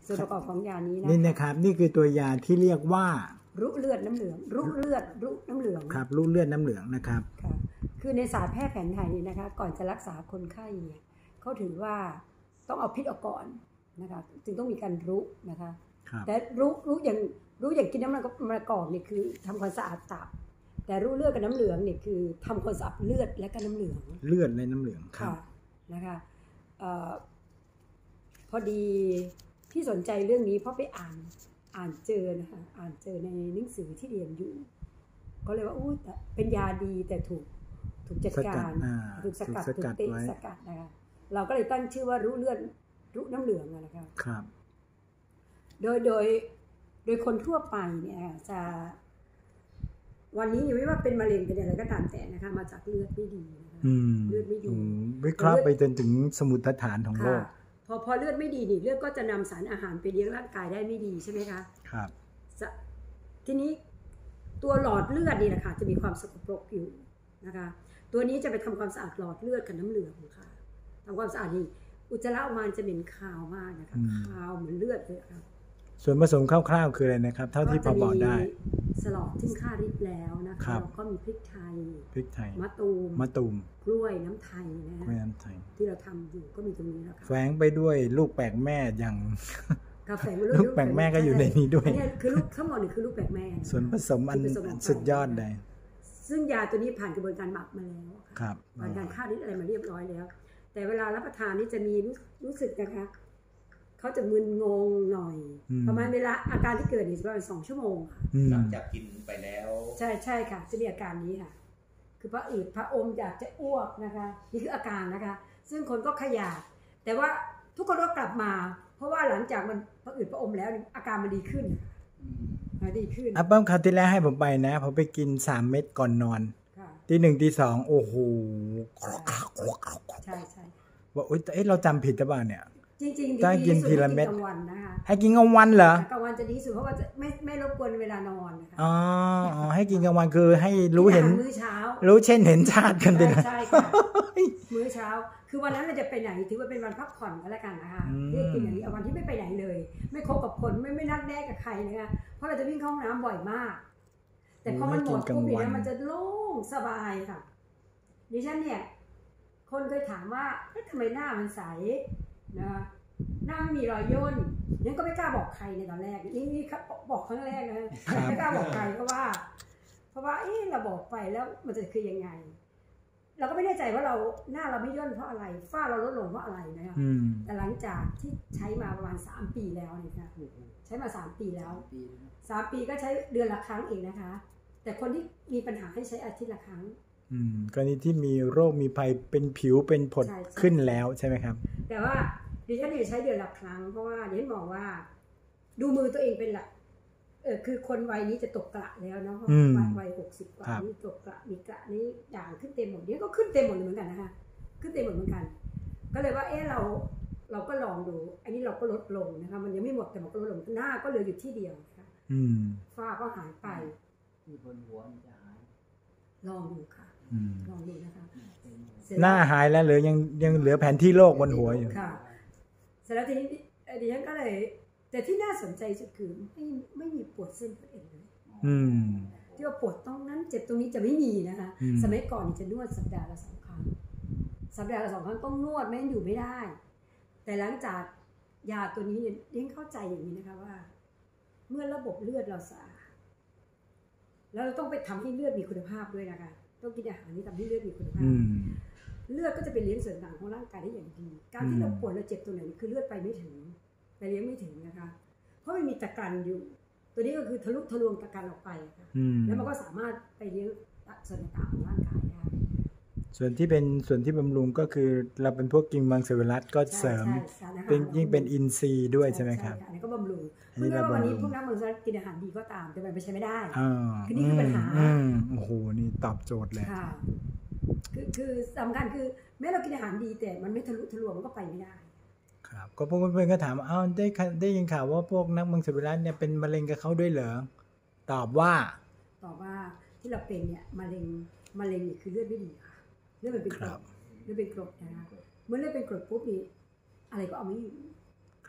ส่วนประกอบของยานี้นี่นะครับนี่คือตัวยาที่เรียกว่ารุเลือดน้ำเหลืองรุเลือดรุน้ำเหลืองครับรุเลือดน้ำเหลืองนะครับค่ะคือในศาสตร์แพทย์แผนไทยนี่นะคะก่อนจะรักษาคนไข้เนี่ยเขาถือว่าต้องเอาพิษออกก่อนนะคะจึงต้องมีการรุนะคะแต่รุอย่างกินน้ำมันมะกอกนี่คือทำความสะอาดตับแต่รุเลือดกับน้ำเหลืองนี่คือทำความสะอาดเลือดและก็น้ำเหลืองเลือดและน้ำเหลืองครับนะคะพอดีที่สนใจเรื่องนี้เพราะไปอ่านเจอนะคะอ่านเจอในหนังสือที่เรียนอยู่ก็เลยว่าแต่เป็นยาดีแต่ถูกจัดการถูกสกัดถูกเตะสกัดนะคะเราก็เลยตั้งชื่อว่ารุเลือดรุน้ำเหลืองนะคะครับโดยคนทั่วไปเนี่ยจะวันนี้ยังไม่ว่าเป็นมะเร็งเป็นอะไรก็ตามแต่นะคะมาจากเลือดไม่ดีนะคะเลือดไม่ดีวิเคราะห์ไปจนถึงสมุดฐานของโรคพอเลือดไม่ดีนี่เลือดก็จะนำสารอาหารไปเลี้ยงร่างกายได้ไม่ดีใช่ไหมคะครับทีนี้ตัวหลอดเลือดนี่แหละค่ะจะมีความสกปรกอยู่นะคะตัวนี้จะไปทำความสะอาดหลอดเลือดกับน้ำเหลืองค่ะทำความสะอาดนี่อุจจาระออกมาจะเหม็นคาวมากนะคะคาวเหมือนเลือดเลยค่ะส่วนผสมคร่าวๆคืออะไรนะครับเท่าที่พอบอกได้สลอดซึ่งฆ่าริบแล้วนะคะแล้วก็มีพริกไทยมะตูมกล้วยน้ำไทยนะที่เราทำอยู่ก็มีตรงนี้แล้วค่ะแฝงไปด้วยลูกแปลกแม่อย่างกาแฟลูกแปลกแม่ก็อยู่ในนี้ด้วยนี่คือลูกทั้งหมดนี่คือลูกแปลกแม่ส่วนผสมอันสุดยอดเลยซึ่งยาตัวนี้ผ่านกระบวนการหมักมาแล้วค่ะผ่านการฆ่าริบอะไรมาเรียบร้อยแล้วแต่เวลารับประทานนี่จะมีรู้สึกนะคะเขาจะมึนงงหน่อยประมาณเวลาอาการที่เกิดนี่ประมาณ2 ชั่วโมงค่ะหลังจากกินไปแล้วใช่ค่ะจะมีอาการนี้ค่ะคือพระอืดพระอมอยากจะอ้วกนะคะนี่คืออาการนะคะซึ่งคนก็ขยาดแต่ว่าทุกคนก็กลับมาเพราะว่าหลังจากมันพระอืดพระอมแล้วอาการมันดีขึ้นป้อมคราวที่แล้วให้ผมไปนะผมไปกิน3 เม็ดก่อนนอนตี 1 ตี 2โอ้โหใช่ว่าเราจำผิดหรือเปล่าเนี่ยจริงๆดีที่สุดให้กินกลางวันนะคะให้กินกลางวันเหรอกลางวันจะดีสุดเพราะว่าจะไม่รบกวนเวลานอนนะคะอ๋อให้กินกลางวันคือให้รู้เห็นมื้อเช้ารู้เช่นเห็นชาติกันเลยใช่ค่ะมื้อเช้าคือวันนั้นเราจะไปไหนถือว่าเป็นวันพักผ่อนก็แล้วกันนะคะที่กินอย่างนี้เอาวันที่ไม่ไปไหนเลยไม่คบกับคนไม่นัดแนะกับใครนะคะเพราะเราจะวิ่งเข้าห้องน้ำบ่อยมากแต่พอมันหมดปุ๊บเนี่ยมันจะโล่งสบายค่ะดิฉันเนี่ยคนเคยถามว่าทำไมหน้ามันใสนะหน้าไม่มีรอยย่นยังก็ไม่กล้าบอกใครในตอนแรกนี่บอกครั้งแรกนะไม่กล้าบอกใครเพราะว่าเราบอกไปแล้วมันจะคือยังไงเราก็ไม่แน่ใจว่าเราหน้าเราไม่ย่นเพราะอะไรฝ้าเราลดลงเพราะอะไรนะคะแต่หลังจากที่ใช้มาประมาณ3 ปีแล้วเนี่ยค่ะใช้มา3 ปีแล้ว3 ปีก็ใช้เดือนละครั้งเองนะคะแต่คนที่มีปัญหาให้ใช้อาทิตย์ละครั้งกรณีที่มีโรคมีภัยเป็นผิวเป็นผดขึ้นแล้วใช่ไหมครับแต่ว่าดิฉันใช้เดือนละครั้งเพราะว่าดิฉันมองว่าดูมือตัวเองเป็นหลักคือคนวัยนี้จะตกกระแล้วเนาะวัย60 กว่านี่ตกกระมีกระนี้ด่างขึ้นเต็มหมดนี่ก็ขึ้นเต็มหมดเหมือนกันนะคะขึ้นเต็มหมดเหมือนกันก็เลยว่าเราก็ลองดูอันนี้เราก็ลดลงนะคะมันยังไม่หมดแต่มันก็ลดลงหน้าก็เหลืออยู่ที่เดียวค่ะฝ้าก็หายไปที่บนหัวจะหายลองดูค่ะลองดูนะคะหน้าหายแล้วเหลือยังเหลือแผนที่โลกบนหัวอยู่ค่ะเสร็จแล้วทีนี้ดิฉันก็เลยแต่ที่น่าสนใจสุดคือไม่มีปวดเส้นปวดเอ็นเลยที่ว่าปวดตรงนั้นเจ็บตรงนี้จะไม่มีนะคะสมัยก่อนจะนวดสัปดาห์ละ2 ครั้งต้องนวดไม่งั้นอยู่ไม่ได้แต่หลังจากยาตัวนี้เนี่ยดิฉันเข้าใจอย่างนี้นะคะว่าเมื่อระบบเลือดเราสะอาดแล้วเราต้องไปทำให้เลือดมีคุณภาพด้วยนะคะต้องกินอาหารที่ทำให้เลือดมีคุณภาพเลือดก็จะไปเลี้ยงส่วนต่างของร่างกายได้อย่างดีการที่เราปวดเราเจ็บตัวไหนคือเลือดไปไม่ถึงไปเลี้ยงไม่ถึงนะคะเพราะมันมีตะกันอยู่ตัวนี้ก็คือทะลุทะลวงตะกันออกไปค่ะแล้วมันก็สามารถไปเลี้ยงส่วนต่างของร่างกายได้ส่วนที่บำรุงก็คือเราเป็นพวกกินมังสวิรัติก็เสริมเป็นยิ่งเป็นอินทรีย์ด้วยใช่ไหมครับอันนี้ก็บำรุงไม่ว่าวันนี้พวกนักมังสวิรัติกินอาหารดีก็ตามแต่มันไปใช้ไม่ได้คือนี่คือปัญหาโอ้โหนี่ตอบโจทย์เลยคือสำคัญคือแม้เรากินอาหารดีแต่มันไม่ทะลุทะลวงมันก็ไปไม่ได้ครับก็พวกเพื่อนๆก็ถามได้ยินข่าวว่าพวกนักมังสวิรัติเนี่ยเป็นมะเร็งกับเขาด้วยเหรอตอบว่าที่เราเป็นเนี่ยมะเร็งนี่คือเลือดไม่ดีค่ะเลือดเป็นกรดนะคะเมื่อเลือดเป็นกรดปุ๊บนี่อะไรก็เอาไม่อยู่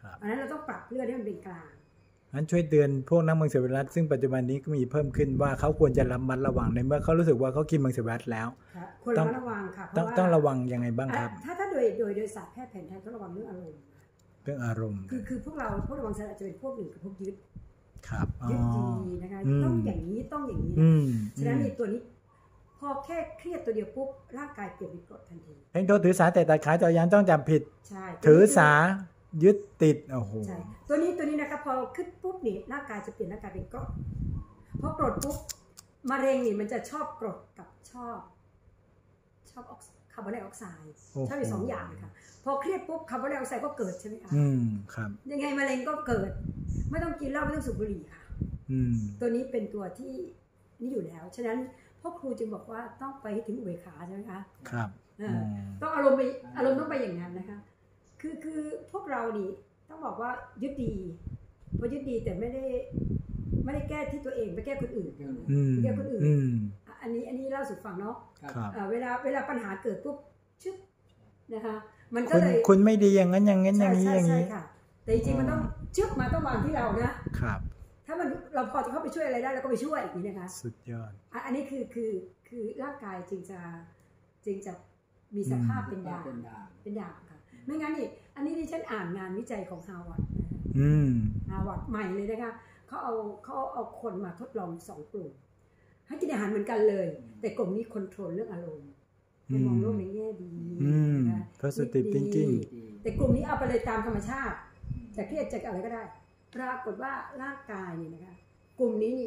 ครับอันนั้นเราต้องปรับเลือดให้มันเป็นกลางงั้นช่วยเตือนพวกนักมังสวิรัติซึ่งปัจจุบันนี้ก็มีเพิ่มขึ้นว่าเขาควรจะระมัดระวังในเมื่อเขารู้สึกว่าเขากินมังสวิรัติแล้วค่ะควรระมัดระวังค่ะเพต้องราะว่าต้องระวังยังไงบ้างครับถ้าโดยศาสตร์แพทย์แผนไทยต้องระวังเรื่องอารมณ์เรื่องอารมณ์คือพวกเราพวกระวังสารจะเป็นพวกหนึ่งกับพวกยึดครับอ๋อยึดดีนะคะอืมต้องอย่างนี้ต้องอย่างนี้อืนะมฉะนั้นในตัวนี้พอแค่เครียดตัวเดียวปุ๊บร่างกายเปลี่ยนเป็นกรดทันทีเพ่งโทษถือสาแต่ตัดขาต่อยันต้องจำผิดใช่ถือสายึดติดโอ้โหใช่ตัวนี้นะคะพอขึ้นปุ๊บนี่ร่างกายจะเปลี่ยนร่างกายเป็นกรดพอกรดปุ๊บมะเร็งนี่มันจะชอบกรดกับชอบคาร์บอนไดออกไซด์ชอบอยู่2 อย่างนะคะพอเครียดปุ๊บคาร์บอนไดออกไซด์ก็เกิดใช่ไหมคะอืมครับยังไงมะเร็งก็เกิด ไม่ต้องกินเหล้าไม่ต้องสูบบุหรี่ค่ะอืมตัวนี้เป็นตัวที่นี่อยู่แล้วฉะนั้นพ่อครูจึงบอกว่าต้องไปให้ถึงอุเบกขาใช่ไหมคะครับต้องอารมณ์ต้องไปอย่างนั้นนะคะคือพวกเรานี่ต้องบอกว่ายึดดีพอยึดดีแต่ไม่ได้แก้ที่ตัวเองไปแก้คนอื่นอืมไปแก้คนอื่นอืมอันนี้เล่าสู่ฟังเนาะครับเวลาปัญหาเกิดปุ๊บชึบนะคะ มันก็คุณเลยคุณไม่ดีอย่างนั้นอย่างนี้อย่างนี้ใช่อย่างนี้ค่ะ แต่จริงๆมันต้องชึบมาต้องวางที่เรานะครับถ้ามันเราพอจะเข้าไปช่วยอะไรได้เราก็ไปช่วยอย่างนี้นะคะสุดยอดอันนี้คือร่างกายจึงจะมีสภาพเป็นด่างค่ะไม่งั้นนี่อันนี้ที่ฉันอ่านงานวิจัยของฮาร์วาร์ดนะคะอืมฮาร์วาร์ดใหม่เลยนะคะเขาเอาคนมาทดลอง2 กลุ่มให้กินอาหารเหมือนกันเลย แต่กลุ่มนี้คอนโทรลเรื่องอารมณ์ให้มองโลกในแง่ดีอืมนะคะ positive ดี thinking แต่กลุ่มนี้เอาไปเลยตามธรรมชาติจะเครียดจะอะไรก็ได้ ปรากฏว่าร่างกายนี่นะคะกลุ่มนี้นี่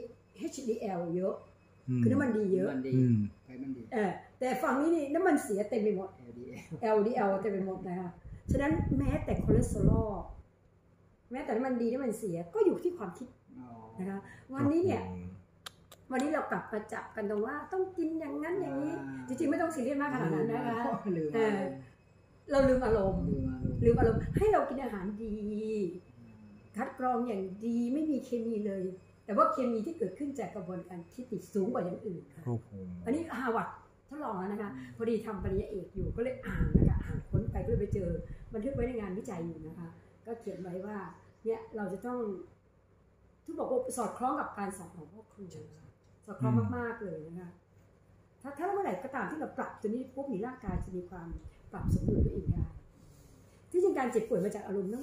HDL เยอะคือน้ำมันดีเยอะอืมไขมันดีแต่ฝั่งนี้นี่น้ำมันเสียเต็มไปหมด LDL LDL เต็มไปหมดนะคะฉะนั้นแม้แต่คอเลสเตอรอลแม้แต่น้ำมันดีน้ำมันเสียก็อยู่ที่ความคิดนะคะวันนี้เนี่ยวันนี้เรากลับมาจับกันตรงว่าต้องกินอย่างนั้นอย่างนี้จริงๆไม่ต้องซีเรียสมากขนาดนั้นนะคะเราลืมอารมณ์ให้เรากินอาหารดีคัดกรองอย่างดีไม่มีเคมีเลย แต่ว่าเคมีที่เกิดขึ้นจากกระบวนการคิดติดสูงกว่าอย่างอื่นค่ะโอ้โหอันนี้ฮาร์วาร์ดทดลองแล้วนะคะพอดีทำปริญญาเอกอยู่ก็เลยอ่านนะคะอ่านค้นไปก็เลยไปเจอบันทึกไว้ในงานวิจัยอยู่นะคะก็เขียนไว้ว่าเนี่ยเราจะต้องทุกบอกว่าสอดคล้องกับการสอนของพ่อครูสอดคล้องมากๆเลยนะคะถ้าเมื่อไหร่ก็ตามที่เราปรับตัวนี้ปุ๊บมีร่างกายจะมีความปรับสมดุลตัวเองได้ที่จริงการเจ็บป่วยมาจากอารมณ์ต้อง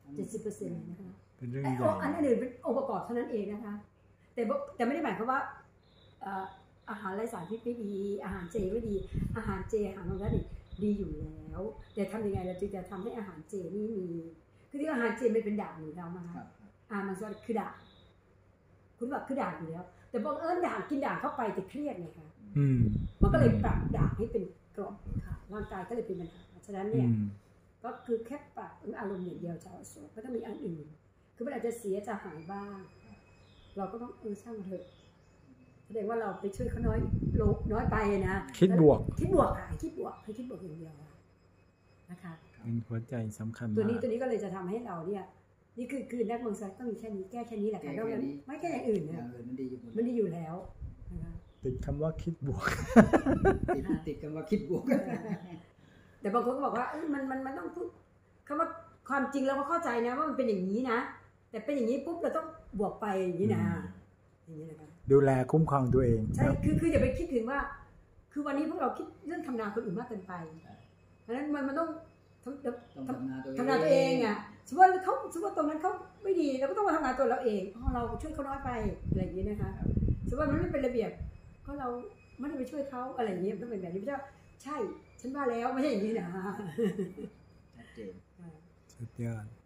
70% นะคะเป็นเรื่องใหญ่อันอื่นเป็นองค์ประกอบเท่านั้นเองนะคะแต่ไม่ได้หมายความว่าอาหารไร้สารพิษไม่ดีอาหารเจไม่ดีอาหารเจอาหารของนั้นดีอยู่แล้วแต่ทำยังไงเราจึงจะทำให้อาหารเจนี่มีคือที่อาหารเจมันเป็นด่างอยู่แล้วนะคะมันส่วนคือด่างคุณบอกคือด่างอยู่แล้วแต่บอกด่างกินด่างเข้าไปแต่เครียดไงคะมันก็เลยปรับด่างให้เป็นกรดค่ะร่างกายก็เลยเป็นปัญหาฉะนั้นเนี่ยก็คือแค่ปรับอารมณ์อย่างเดียวจะเอาส่วนก็ต้องมีอันอื่นคือมันอาจจะเสียจะหายบ้างเราก็ต้องช่างมันเถอะแสดงว่าเราไปช่วยเขาน้อยไปนะคิดบวกค่ะคิดบวกให้คิดบวกอย่างเดียวนะคะเป็นหัวใจสำคัญตัวมากนี้ก็เลยจะทำให้เราเนี่ยนี่คือนักเมืองไซต์ก็มีแค่นี้แก้แค่นี้แหละค่ะไม่แก้อย่างอื่นนะมันดีอยู่แล้วนะคะติดคำว่าคิดบวกติดคำว่าคิดบวกแต่บางคนก็บอกว่ามันต้องพูดคำว่าความจริงเราก็เข้าใจนะว่ามันเป็นอย่างนี้นะแต่เป็นอย่างนี้ปุ๊บเราต้องบวกไปอย่างนี้นะอย่างนี้นะคะดูแลคุ้มครองตัวเองใช่คืออย่าไปคิดถึงว่าคือวันนี้พวกเราคิดเรื่องทำนาคนอื่นมากเกินไปเพราะฉะนั้นมันต้องทำนาตัวเองอ่ะสมมติว่าตรงนั้นเขาไม่ดีเราก็ต้องมาทำงานตัวเราเองเราช่วยเขาน้อยไปอะไรอย่างนี้นะคะสมมติว่ามันไม่เป็นระเบียบก็เราไม่ได้ไปช่วยเขาอะไรอย่างนี้มันเป็นแบบนี้ไม่ใช่ใช่ฉันว่าแล้วไม่ใช่อย่างนี้นะชัดเจนสุดยอด